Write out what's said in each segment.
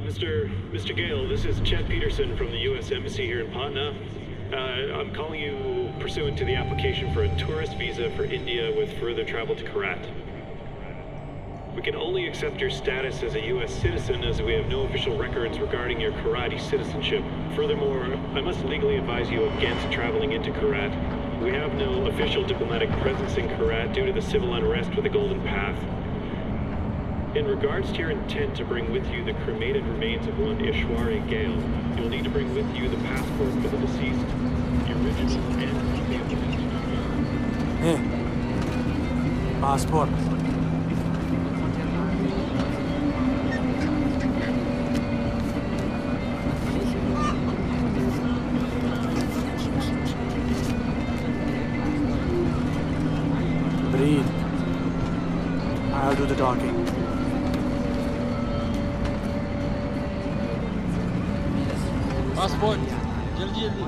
Mr. Gale, this is Chet Peterson from the U.S. Embassy here in Patna. I'm calling you pursuant to the application for a tourist visa for India with further travel to Korat. We can only accept your status as a U.S. citizen as we have no official records regarding your Karati citizenship. Furthermore, I must legally advise you against traveling into Korat. We have no official diplomatic presence in Korat due to the civil unrest with the Golden Path. In regards to your intent to bring with you the cremated remains of one Ishwari Gale, you'll need to bring with you the passport for the deceased, the original and copy of the Hey, passport. Breathe. I'll do the talking. Passport, जल्दी जल्दी.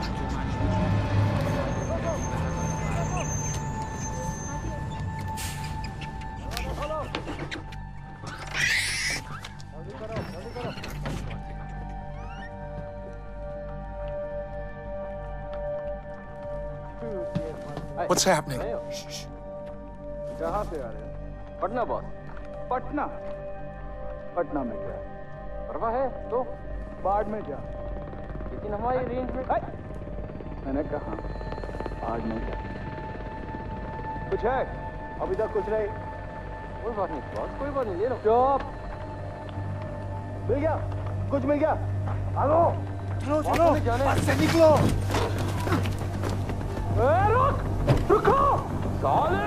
What's happening? कहाँ से आ रहे हैं? Patna boss. Patna? Patna में क्या है? परवाह है तो बाढ़ में जा. लेकिन हमारी रेंज में मैंने कहा बाढ़ में जा. कुछ है? अभी तक कुछ नहीं. कोई बात नहीं बॉस, कोई बात नहीं, ले लो. चुप. मिल गया? कुछ मिल गया? आलो. चलो चलो. बस से निकलो. रुक. रुको. साले.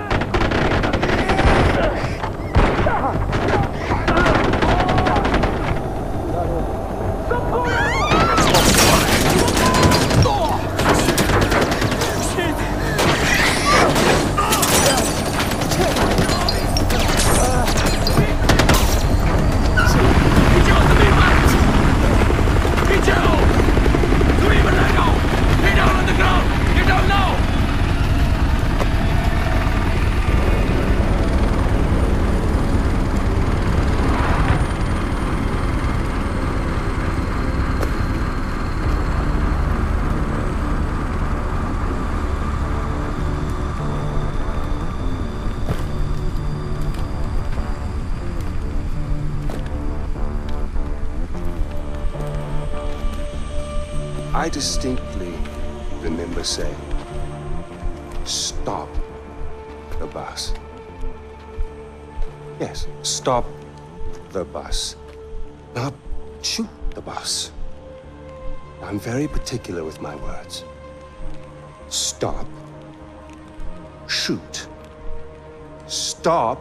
I distinctly remember saying, stop the bus. Yes, stop the bus. Not shoot the bus. I'm very particular with my words. Stop. Shoot. Stop.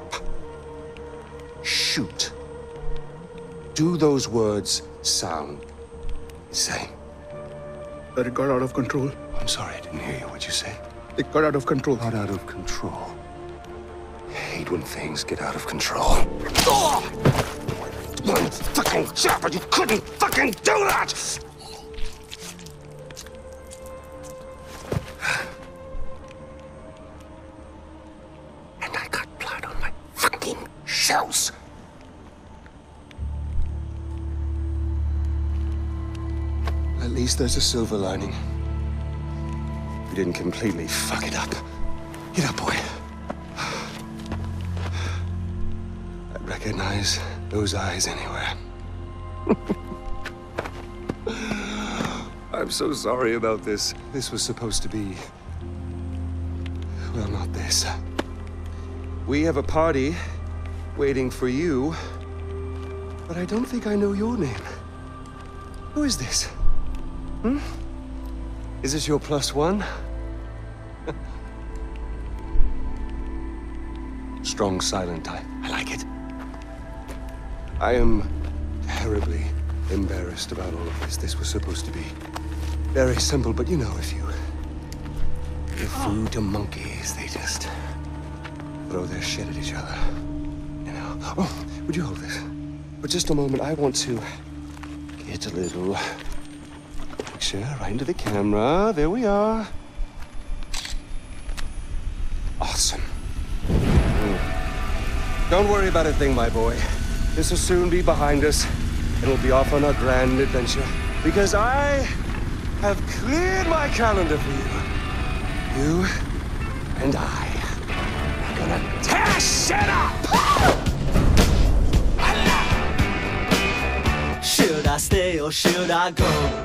Shoot. Do those words sound the same? That it got out of control. I'm sorry, I didn't hear you. What'd you say? It got out of control. Got out of control. I hate when things get out of control. One fucking job, and you couldn't fucking do that! And I got blood on my fucking shoes. At least there's a silver lining. We didn't completely fuck it up. Get up, boy. I'd recognize those eyes anywhere. I'm so sorry about this. This was supposed to be... well, not this. We have a party waiting for you, but I don't think I know your name. Who is this? Hmm? Is this your +1? Strong, silent type. I like it. I am terribly embarrassed about all of this. This was supposed to be very simple, but you know, if you give food to monkeys, they just throw their shit at each other. You know? Oh, would you hold this? For just a moment, I want to get a little picture right into the camera. There we are. Awesome. Don't worry about a thing, my boy. This will soon be behind us. and we'll be off on a grand adventure. Because I have cleared my calendar for you. You and I are gonna tear shit up! Should I stay or should I go?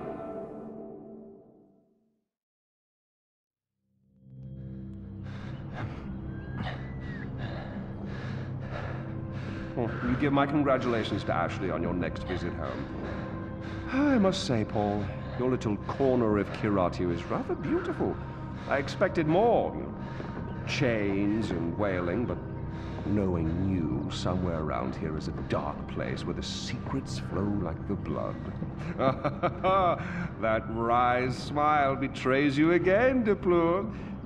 You give my congratulations to Ashley on your next visit home. I must say, Paul, your little corner of Kiratu is rather beautiful. I expected more. Chains and wailing, but knowing you, somewhere around here is a dark place where the secrets flow like the blood. That wry smile betrays you again, Deplour.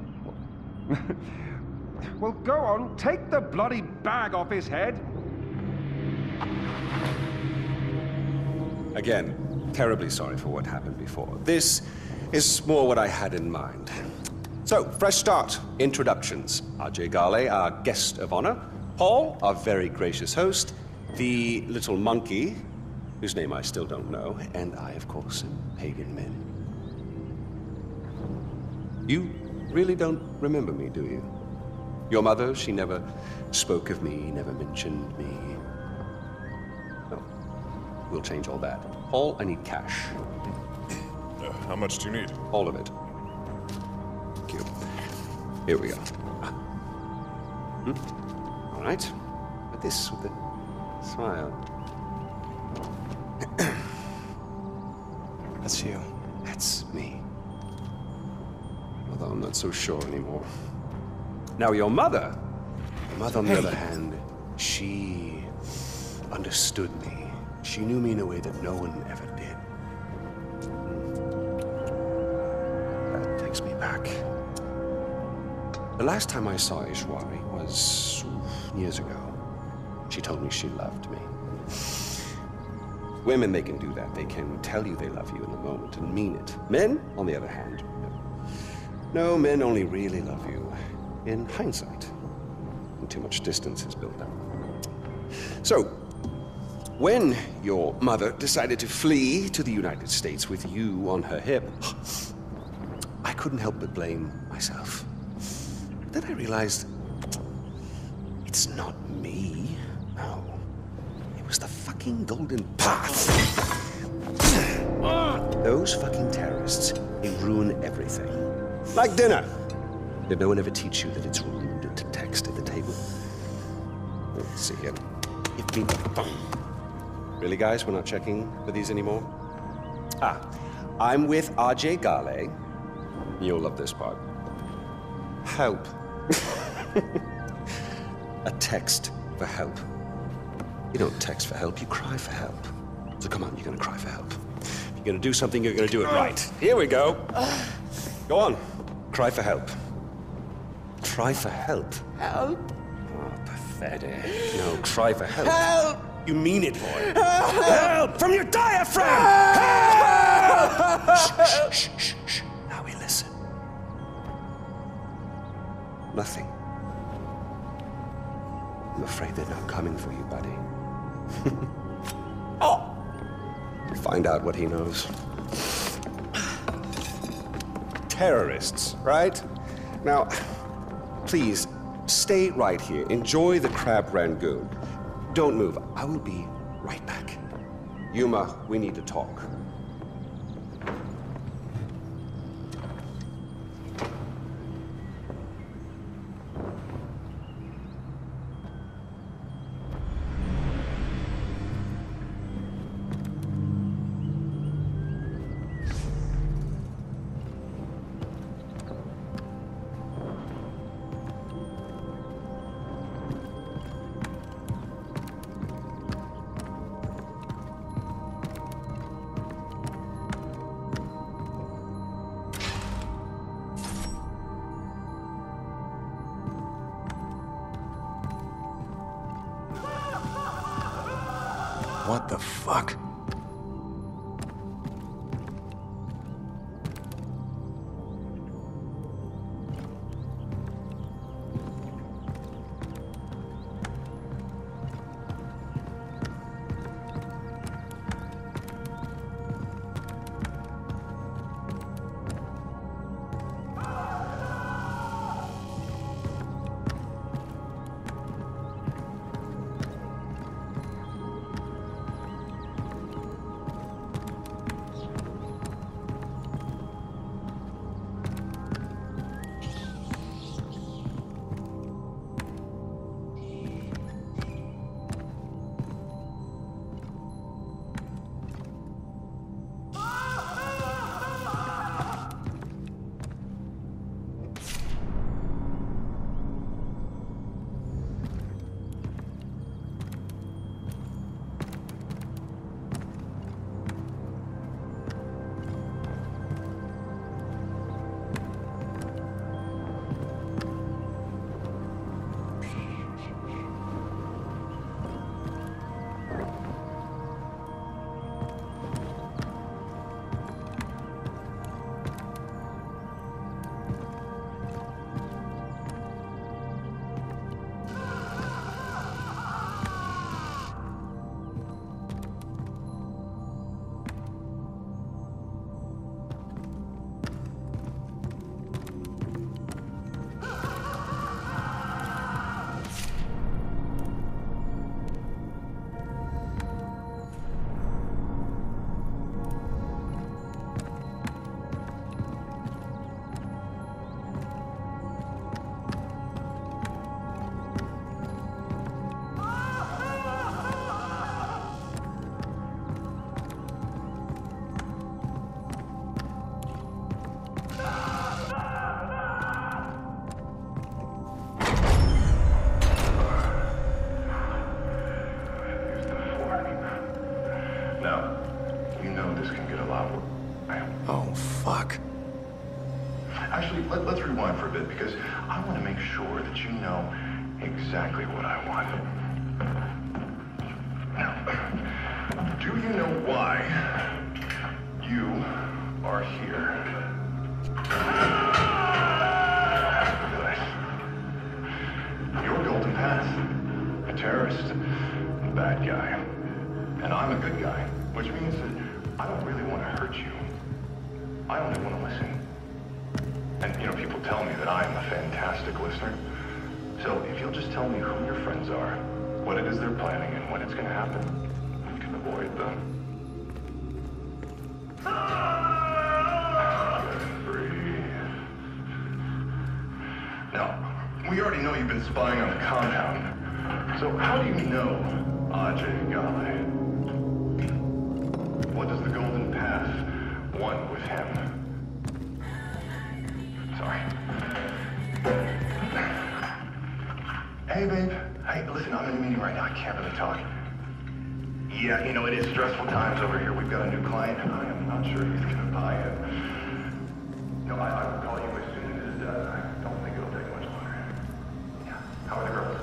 Well, go on, take the bloody bag off his head. Again, terribly sorry for what happened before. This is more what I had in mind. So, fresh start. Introductions. Ajay Ghale, our guest of honor. Paul, our very gracious host. The little monkey, whose name I still don't know. And I, of course, am Pagan Min. You really don't remember me, do you? Your mother, she never spoke of me, never mentioned me. No. We'll change all that. Paul, I need cash. How much do you need? All of it. Thank you. Here we go. All right. But this with a smile. That's you. That's me. Although I'm not so sure anymore. Now, your mother, on the other hand, she understood me. She knew me in a way that no one ever did. That takes me back. The last time I saw Ishwari was years ago. She told me she loved me. Women, they can do that. They can tell you they love you in a moment and mean it. Men, on the other hand, no, men only really love you in hindsight, when too much distance is built up. So, when your mother decided to flee to the United States with you on her hip, I couldn't help but blame myself. Then I realized, it's not me, no. It was the fucking Golden Path. Those fucking terrorists, they ruin everything. Like dinner. Did no one ever teach you that it's rude to text at the table? Let's see here. Give me the phone. Really, guys? We're not checking for these anymore? I'm with Ajay Ghale. You'll love this part. Help. A text for help. You don't text for help, you cry for help. So come on, you're gonna cry for help. If you're gonna do something, you're gonna do it right. Here we go. Go on. Cry for help. Cry for help. Help! Oh, pathetic. No, cry for help. Help! You mean it, boy. Help! From your diaphragm! Help! Shh, shh, shh, shh. Now we listen. Nothing. I'm afraid they're not coming for you, buddy. Oh! Find out what he knows. Terrorists, right? Now, please, stay right here. Enjoy the crab rangoon. Don't move. I will be right back. Yuma, we need to talk. What the fuck? No. Oh, fuck. Actually, let's rewind for a bit, because I want to make sure that you know exactly what I want. Now, do you know why you are here? Good. You're Golden Path, a terrorist, a bad guy. And I'm a good guy, which means that I don't really want to hurt you. I only want to listen. And, you know, people tell me that I'm a fantastic listener. So if you'll just tell me who your friends are, what it is they're planning, and when it's going to happen, we can avoid them. Breathe. Now, we already know you've been spying on the compound. So how do you know Ajay Ghale? What does the Golden Path want with him? Sorry. Hey, babe. Hey, listen, I'm in a meeting right now. I can't really talk. Yeah, you know, it is stressful times over here. We've got a new client, and I am not sure he's going to buy it. No, I will call you as soon as it's done. I don't think it'll take much longer. Yeah. How are the girls?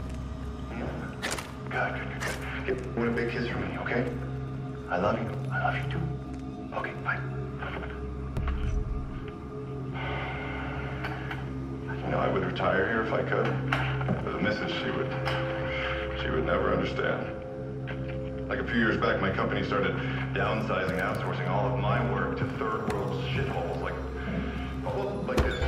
Yeah. Good. Give one a big kiss from me, okay? I love you. I love you too. Okay, bye. You know, I would retire here if I could. But the missus, she would never understand. Like a few years back, my company started downsizing and outsourcing all of my work to third world shitholes like this.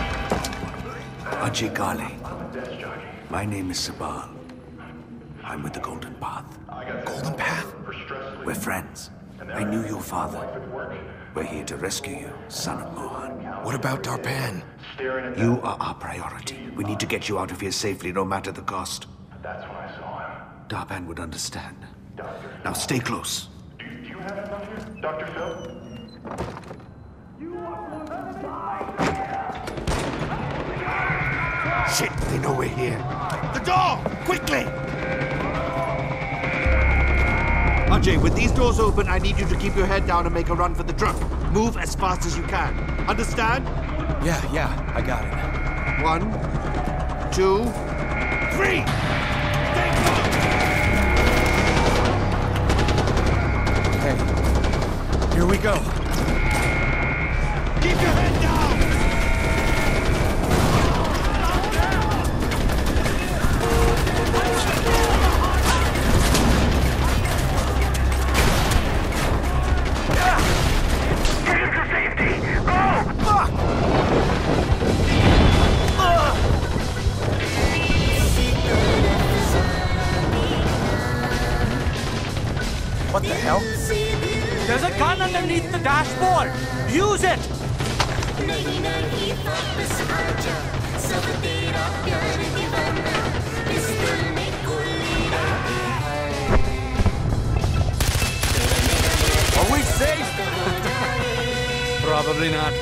Ajay Ghale. My name is Sabal. I'm with the Golden Path. Golden Path? We're friends. I knew your father. We're here to rescue you, son of Mohan. What about Darpan? You are our priority. We need to get you out of here safely, no matter the cost. That's when I saw him. Darpan would understand. Now stay close. Do you have him up here? Dr. Phil? Shit, they know we're here. The door! Quickly! Ajay, with these doors open, I need you to keep your head down and make a run for the truck. Move as fast as you can. Understand? Yeah, I got it. 1, 2, 3! Stay close! Okay. Here we go. Keep your head down! What the hell? There's a gun underneath the dashboard. Use it. Are we safe? Probably not.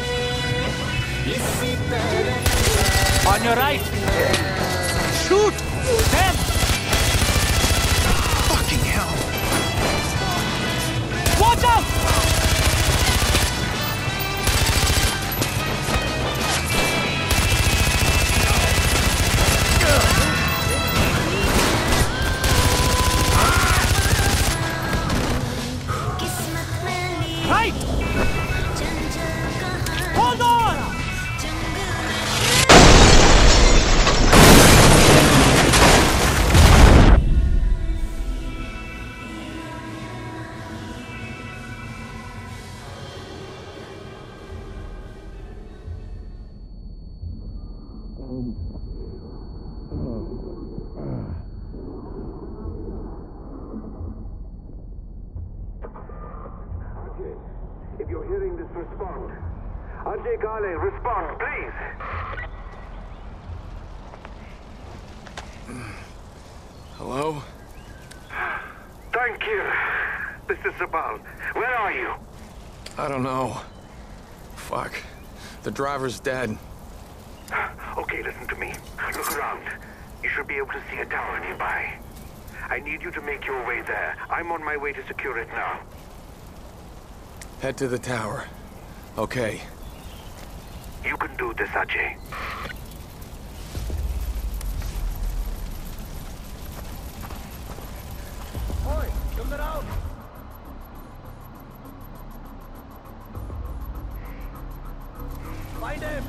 On your right. Shoot! Them! Fucking hell. Watch out! Right! Hold on! If you're hearing this, respond. Ajay Ghale, respond, please. Hello? Thank you. This is Sabal. Where are you? I don't know. Fuck. The driver's dead. Okay, listen to me. Look around. You should be able to see a tower nearby. I need you to make your way there. I'm on my way to secure it now. Head to the tower. Okay. You can do this, Ajay. Oi, come around. Find him.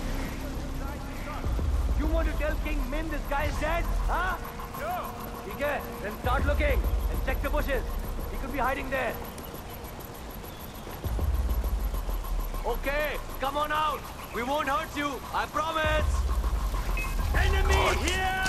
You want to tell King Min this guy is dead? Huh? No. Okay, then start looking and check the bushes. He could be hiding there. Okay, come on out. We won't hurt you. I promise. Enemy here!